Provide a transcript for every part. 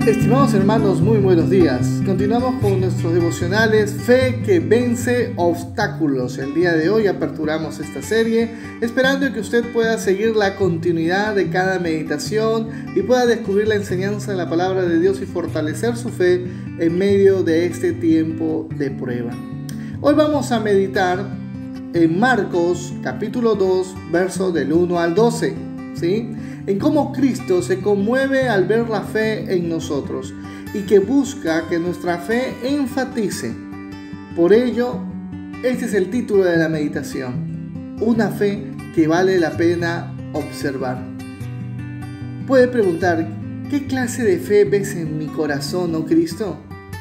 Estimados hermanos, muy buenos días. Continuamos con nuestros devocionales Fe que vence obstáculos. El día de hoy aperturamos esta serie esperando que usted pueda seguir la continuidad de cada meditación y pueda descubrir la enseñanza de la palabra de Dios y fortalecer su fe en medio de este tiempo de prueba. Hoy vamos a meditar en Marcos capítulo 2, versos del 1 al 12, ¿sí? En cómo Cristo se conmueve al ver la fe en nosotros y que busca que nuestra fe enfatice. Por ello, este es el título de la meditación: una fe que vale la pena observar. Puede preguntar: ¿qué clase de fe ves en mi corazón, oh Cristo?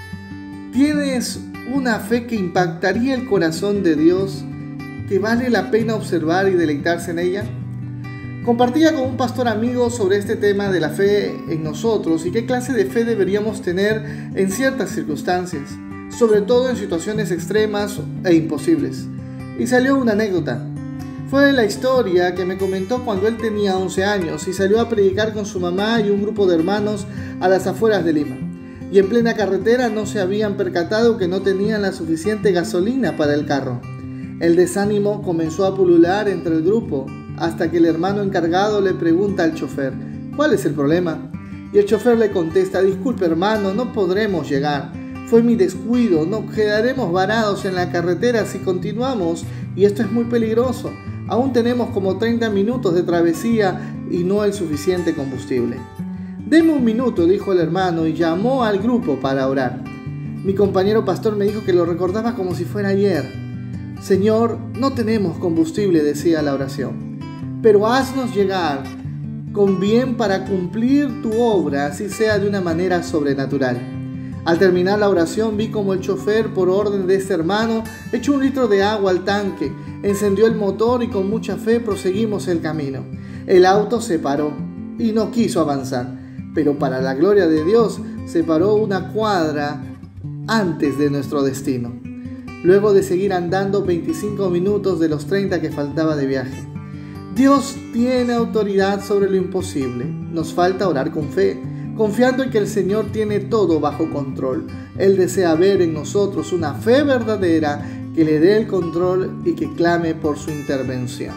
¿Tienes una fe que impactaría el corazón de Dios, que vale la pena observar y deleitarse en ella? Compartía con un pastor amigo sobre este tema de la fe en nosotros y qué clase de fe deberíamos tener en ciertas circunstancias, sobre todo en situaciones extremas e imposibles. Y salió una anécdota. Fue la historia que me comentó cuando él tenía 11 años y salió a predicar con su mamá y un grupo de hermanos a las afueras de Lima. Y en plena carretera no se habían percatado que no tenían la suficiente gasolina para el carro. El desánimo comenzó a pulular entre el grupo, hasta que el hermano encargado le pregunta al chofer: ¿cuál es el problema? Y el chofer le contesta: disculpe hermano, no podremos llegar. Fue mi descuido, nos quedaremos varados en la carretera si continuamos y esto es muy peligroso. Aún tenemos como 30 minutos de travesía y no el suficiente combustible. Deme un minuto, dijo el hermano, y llamó al grupo para orar. Mi compañero pastor me dijo que lo recordaba como si fuera ayer. Señor, no tenemos combustible, decía la oración, pero haznos llegar con bien para cumplir tu obra, así sea de una manera sobrenatural. Al terminar la oración vi como el chofer, por orden de este hermano, echó 1 litro de agua al tanque, encendió el motor y con mucha fe proseguimos el camino. El auto se paró y no quiso avanzar, pero para la gloria de Dios se paró 1 cuadra antes de nuestro destino, luego de seguir andando 25 minutos de los 30 que faltaba de viaje. Dios tiene autoridad sobre lo imposible. Nos falta orar con fe, confiando en que el Señor tiene todo bajo control. Él desea ver en nosotros una fe verdadera que le dé el control y que clame por su intervención.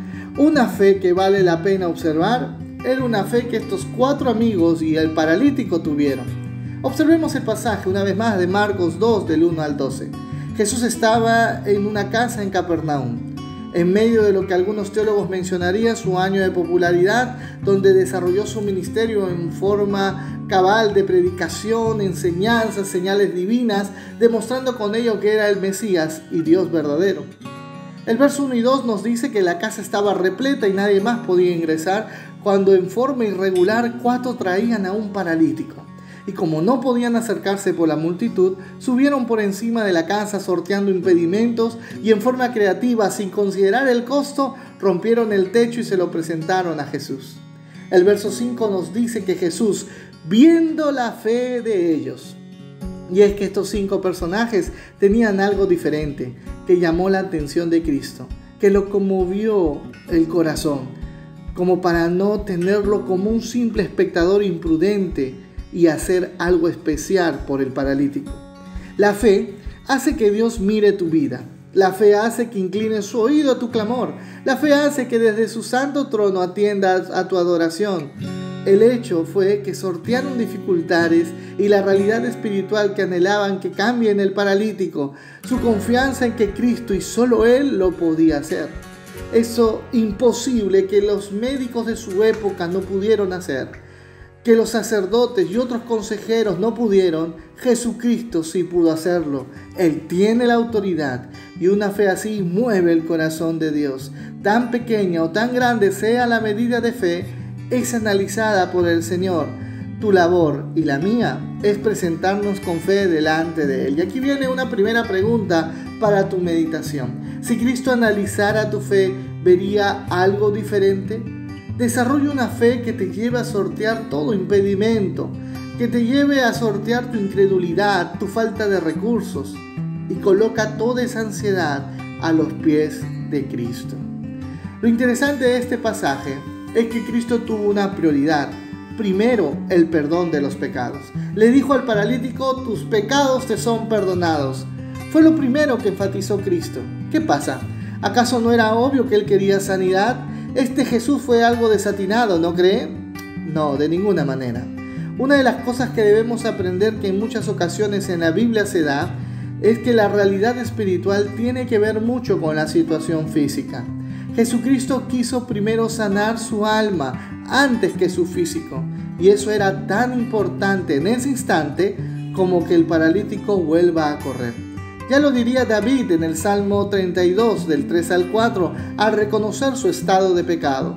Una fe que vale la pena observar era una fe que estos 4 amigos y el paralítico tuvieron. Observemos el pasaje una vez más de Marcos 2 del 1 al 12. Jesús estaba en una casa en Capernaum, en medio de lo que algunos teólogos mencionarían su año de popularidad, donde desarrolló su ministerio en forma cabal de predicación, enseñanzas, señales divinas, demostrando con ello que era el Mesías y Dios verdadero. El verso 1 y 2 nos dice que la casa estaba repleta y nadie más podía ingresar, cuando en forma irregular 4 traían a un paralítico. Y como no podían acercarse por la multitud, subieron por encima de la casa sorteando impedimentos y en forma creativa, sin considerar el costo, rompieron el techo y se lo presentaron a Jesús. El verso 5 nos dice que Jesús, viendo la fe de ellos, y es que estos 5 personajes tenían algo diferente que llamó la atención de Cristo, que lo conmovió el corazón, como para no tenerlo como un simple espectador imprudente y hacer algo especial por el paralítico. La fe hace que Dios mire tu vida. La fe hace que incline su oído a tu clamor. La fe hace que desde su santo trono atienda a tu adoración. El hecho fue que sortearon dificultades y la realidad espiritual que anhelaban que cambie en el paralítico, su confianza en que Cristo y solo Él lo podía hacer. Eso imposible que los médicos de su época no pudieron hacer, que los sacerdotes y otros consejeros no pudieron, Jesucristo sí pudo hacerlo. Él tiene la autoridad y una fe así mueve el corazón de Dios. Tan pequeña o tan grande sea la medida de fe, es analizada por el Señor. Tu labor y la mía es presentarnos con fe delante de Él. Y aquí viene una primera pregunta para tu meditación. Si Cristo analizara tu fe, ¿vería algo diferente? Desarrolla una fe que te lleve a sortear todo impedimento, que te lleve a sortear tu incredulidad, tu falta de recursos, y coloca toda esa ansiedad a los pies de Cristo. Lo interesante de este pasaje es que Cristo tuvo una prioridad, primero el perdón de los pecados. Le dijo al paralítico: tus pecados te son perdonados. Fue lo primero que enfatizó Cristo. ¿Qué pasa? ¿Acaso no era obvio que él quería sanidad? Este Jesús fue algo desatinado, ¿no cree? No, de ninguna manera. Una de las cosas que debemos aprender, que en muchas ocasiones en la Biblia se da, es que la realidad espiritual tiene que ver mucho con la situación física. Jesucristo quiso primero sanar su alma antes que su físico, y eso era tan importante en ese instante como que el paralítico vuelva a correr. Ya lo diría David en el Salmo 32, del 3 al 4, al reconocer su estado de pecado.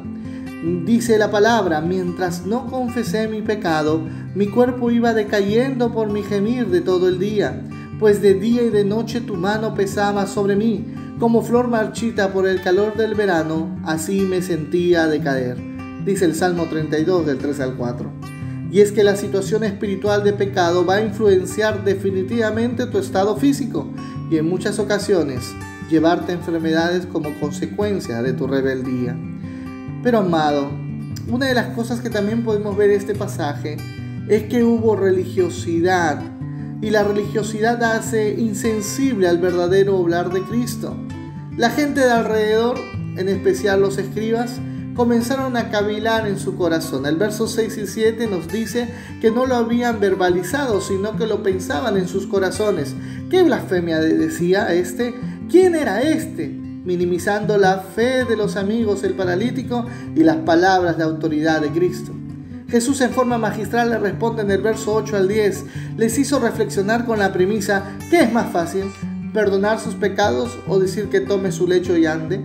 Dice la palabra: mientras no confesé mi pecado, mi cuerpo iba decayendo por mi gemir de todo el día, pues de día y de noche tu mano pesaba sobre mí. Como flor marchita por el calor del verano, así me sentía decaer. Dice el Salmo 32, del 3 al 4. Y es que la situación espiritual de pecado va a influenciar definitivamente tu estado físico y en muchas ocasiones llevarte a enfermedades como consecuencia de tu rebeldía. Pero amado, una de las cosas que también podemos ver en este pasaje es que hubo religiosidad, y la religiosidad hace insensible al verdadero obrar de Cristo. La gente de alrededor, en especial los escribas, comenzaron a cavilar en su corazón. El verso 6 y 7 nos dice que no lo habían verbalizado, sino que lo pensaban en sus corazones. ¿Qué blasfemia decía este? ¿Quién era este? Minimizando la fe de los amigos, el paralítico, y las palabras de autoridad de Cristo. Jesús en forma magistral le responde en el verso 8 al 10. Les hizo reflexionar con la premisa: ¿qué es más fácil? ¿Perdonar sus pecados o decir que tome su lecho y ande?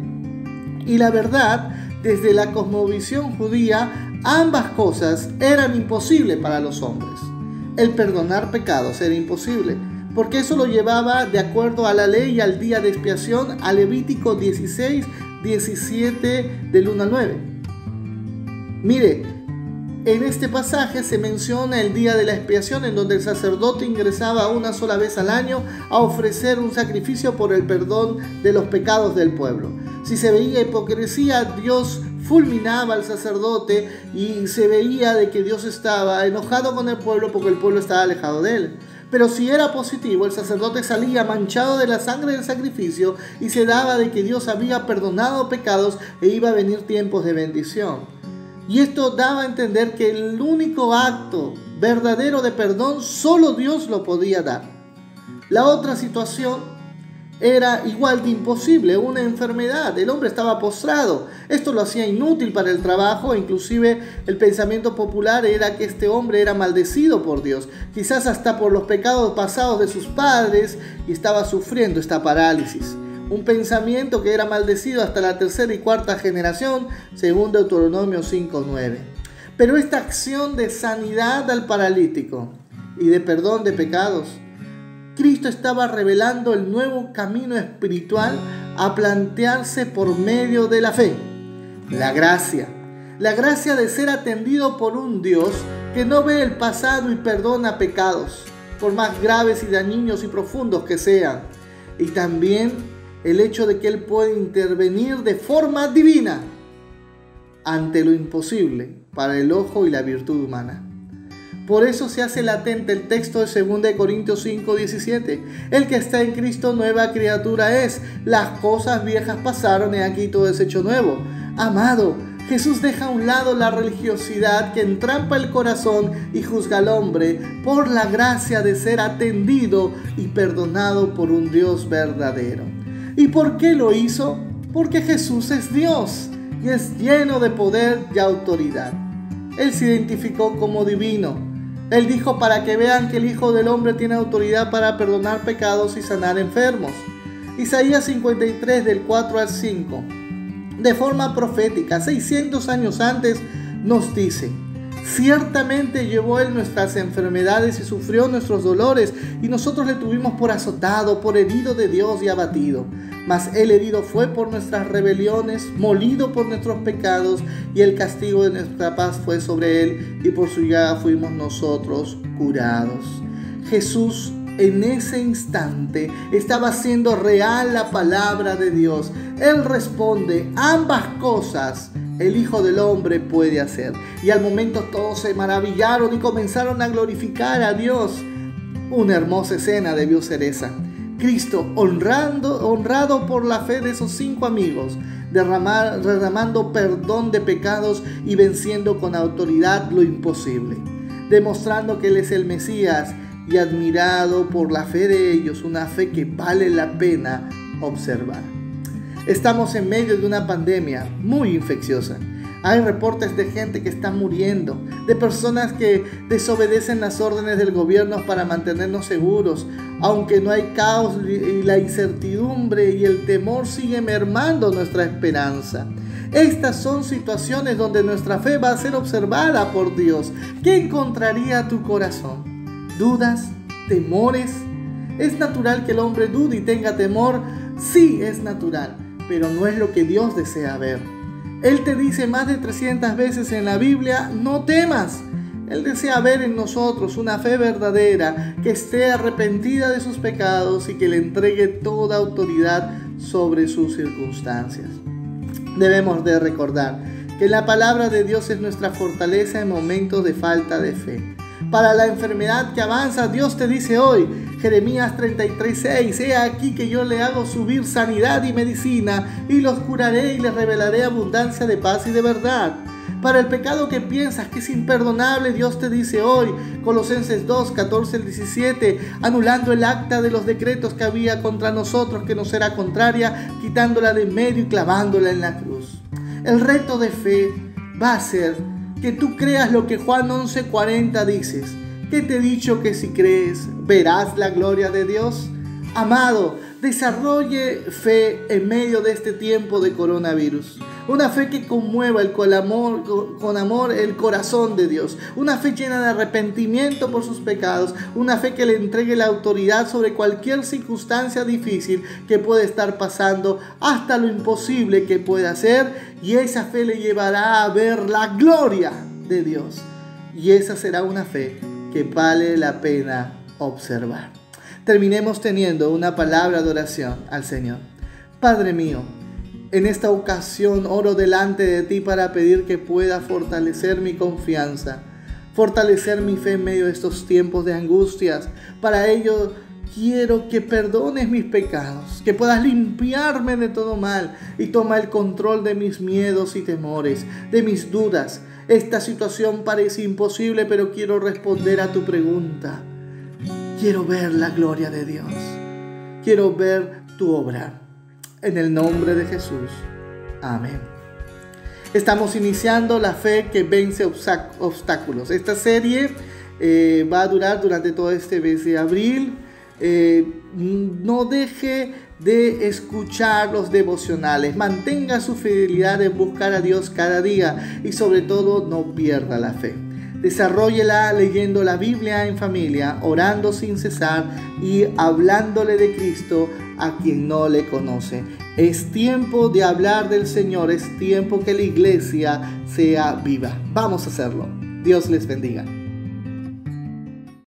Y la verdad, desde la cosmovisión judía, ambas cosas eran imposibles para los hombres. El perdonar pecados era imposible, porque eso lo llevaba, de acuerdo a la ley y al día de expiación, a Levítico 16, 17 del 1 al 9. Mire, en este pasaje se menciona el día de la expiación, en donde el sacerdote ingresaba una sola vez al año a ofrecer un sacrificio por el perdón de los pecados del pueblo. Si se veía hipocresía, Dios fulminaba al sacerdote y se veía de que Dios estaba enojado con el pueblo porque el pueblo estaba alejado de él. Pero si era positivo, el sacerdote salía manchado de la sangre del sacrificio y se daba de que Dios había perdonado pecados e iba a venir tiempos de bendición. Y esto daba a entender que el único acto verdadero de perdón solo Dios lo podía dar. La otra situación era igual de imposible, una enfermedad. El hombre estaba postrado. Esto lo hacía inútil para el trabajo. Inclusive el pensamiento popular era que este hombre era maldecido por Dios, quizás hasta por los pecados pasados de sus padres, y estaba sufriendo esta parálisis. Un pensamiento que era maldecido hasta la tercera y cuarta generación, según Deuteronomio 5:9. Pero esta acción de sanidad al paralítico y de perdón de pecados, Cristo estaba revelando el nuevo camino espiritual a plantearse por medio de la fe. La gracia de ser atendido por un Dios que no ve el pasado y perdona pecados, por más graves y dañinos y profundos que sean. Y también el hecho de que Él puede intervenir de forma divina ante lo imposible para el ojo y la virtud humana. Por eso se hace latente el texto de 2 Corintios 5:17. El que está en Cristo, nueva criatura es. Las cosas viejas pasaron y aquí todo es hecho nuevo. Amado, Jesús deja a un lado la religiosidad que entrampa el corazón y juzga al hombre por la gracia de ser atendido y perdonado por un Dios verdadero. ¿Y por qué lo hizo? Porque Jesús es Dios y es lleno de poder y autoridad. Él se identificó como divino. Él dijo: para que vean que el Hijo del Hombre tiene autoridad para perdonar pecados y sanar enfermos. Isaías 53 del 4 al 5. De forma profética, 600 años antes, nos dice: ciertamente llevó Él nuestras enfermedades y sufrió nuestros dolores, y nosotros le tuvimos por azotado, por herido de Dios y abatido. Mas Él herido fue por nuestras rebeliones, molido por nuestros pecados, y el castigo de nuestra paz fue sobre Él, y por su llaga fuimos nosotros curados. Jesús en ese instante estaba haciendo real la palabra de Dios. Él responde: ambas cosas el Hijo del Hombre puede hacer. Y al momento todos se maravillaron y comenzaron a glorificar a Dios. Una hermosa escena debió ser esa. Cristo honrado por la fe de esos 5 amigos, derramando perdón de pecados y venciendo con autoridad lo imposible, demostrando que Él es el Mesías y admirado por la fe de ellos, una fe que vale la pena observar. Estamos en medio de una pandemia muy infecciosa. Hay reportes de gente que está muriendo, de personas que desobedecen las órdenes del gobierno para mantenernos seguros, aunque no hay caos y la incertidumbre y el temor sigue mermando nuestra esperanza. Estas son situaciones donde nuestra fe va a ser observada por Dios. ¿Qué encontraría tu corazón? ¿Dudas? ¿Temores? ¿Es natural que el hombre dude y tenga temor? Sí, es natural, pero no es lo que Dios desea ver. Él te dice más de 300 veces en la Biblia, no temas. Él desea ver en nosotros una fe verdadera, que esté arrepentida de sus pecados y que le entregue toda autoridad sobre sus circunstancias. Debemos de recordar que la palabra de Dios es nuestra fortaleza en momentos de falta de fe. Para la enfermedad que avanza, Dios te dice hoy, Jeremías 33:6, he aquí que yo le hago subir sanidad y medicina, y los curaré y les revelaré abundancia de paz y de verdad. Para el pecado que piensas que es imperdonable, Dios te dice hoy, Colosenses 2:14-17, anulando el acta de los decretos que había contra nosotros, que nos era contraria, quitándola de en medio y clavándola en la cruz. El reto de fe va a ser que tú creas lo que Juan 11:40 dices. ¿Qué te he dicho? Que si crees, verás la gloria de Dios. Amado, desarrolle fe en medio de este tiempo de coronavirus. Una fe que conmueva con amor el corazón de Dios. Una fe llena de arrepentimiento por sus pecados. Una fe que le entregue la autoridad sobre cualquier circunstancia difícil que pueda estar pasando, hasta lo imposible que pueda ser. Y esa fe le llevará a ver la gloria de Dios. Y esa será una fe que vale la pena observar. Terminemos teniendo una palabra de oración al Señor. Padre mío, en esta ocasión oro delante de ti para pedir que pueda fortalecer mi confianza, fortalecer mi fe en medio de estos tiempos de angustias. Para ello quiero que perdones mis pecados, que puedas limpiarme de todo mal y toma el control de mis miedos y temores, de mis dudas. Esta situación parece imposible, pero quiero responder a tu pregunta. Quiero ver la gloria de Dios. Quiero ver tu obra. En el nombre de Jesús. Amén. Estamos iniciando la fe que vence obstáculos. Esta serie va a durar durante todo este mes de abril. No deje de escuchar los devocionales. Mantenga su fidelidad en buscar a Dios cada día y sobre todo no pierda la fe. Desarróllela leyendo la Biblia en familia, orando sin cesar y hablándole de Cristo a quien no le conoce. Es tiempo de hablar del Señor, es tiempo que la iglesia sea viva. Vamos a hacerlo. Dios les bendiga.